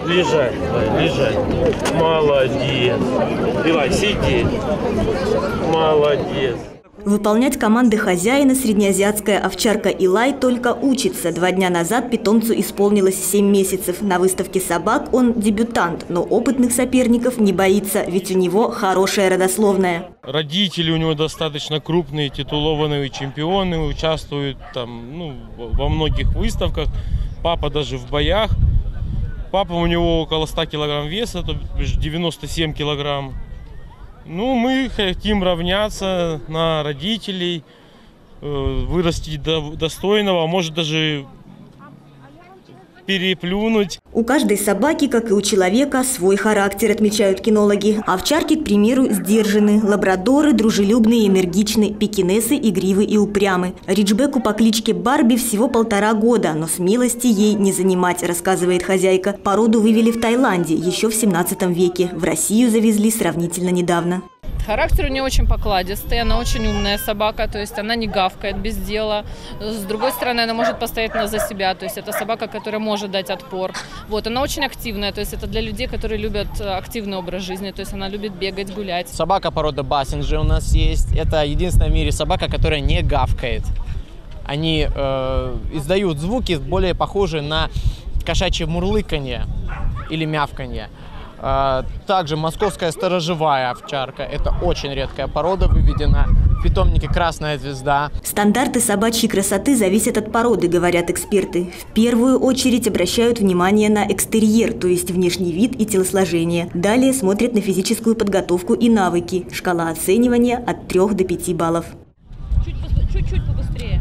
Лежать, лежать. Молодец. Давай, сиди. Молодец. Выполнять команды хозяина среднеазиатская овчарка Илай только учится. 2 дня назад питомцу исполнилось 7 месяцев. На выставке собак он дебютант, но опытных соперников не боится, ведь у него хорошая родословная. Родители у него достаточно крупные, титулованные чемпионы, участвуют там, во многих выставках. Папа даже в боях. Папа у него около 100 килограмм веса, то бишь 97 килограмм. Мы хотим равняться на родителей, вырастить до достойного, а может даже переплюнуть. У каждой собаки, как и у человека, свой характер, отмечают кинологи. Овчарки, к примеру, сдержаны, лабрадоры дружелюбные и энергичны, пекинесы игривы и упрямы. Риджбеку по кличке Барби всего 1,5 года, но смелости ей не занимать, рассказывает хозяйка. Породу вывели в Таиланде еще в 17 веке. В Россию завезли сравнительно недавно. Характер у нее очень покладистый, она очень умная собака, то есть она не гавкает без дела. С другой стороны, она может постоять за себя, то есть это собака, которая может дать отпор. Она очень активная, то есть это для людей, которые любят активный образ жизни, то есть она любит бегать, гулять. Собака породы Бассинджи у нас есть, это единственная в мире собака, которая не гавкает. Они издают звуки, более похожие на кошачье мурлыканье или мявканье. Также московская сторожевая овчарка. Это очень редкая порода, выведена в питомнике «Красная звезда». Стандарты собачьей красоты зависят от породы, говорят эксперты. В первую очередь обращают внимание на экстерьер, то есть внешний вид и телосложение. Далее смотрят на физическую подготовку и навыки. Шкала оценивания от 3 до 5 баллов. Чуть-чуть побыстрее.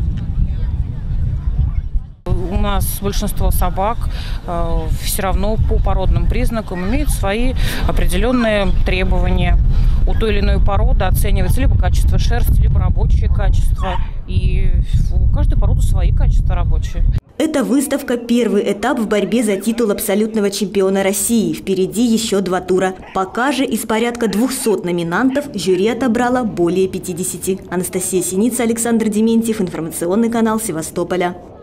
У нас большинство собак все равно по породным признакам имеют свои определенные требования. У той или иной породы оценивается либо качество шерсти, либо рабочие качества. И у каждой породы свои качества рабочие. Эта выставка – первый этап в борьбе за титул абсолютного чемпиона России. Впереди еще 2 тура. Пока же из порядка 200 номинантов жюри отобрало более 50. Анастасия Синица, Александр Дементьев. Информационный канал Севастополя.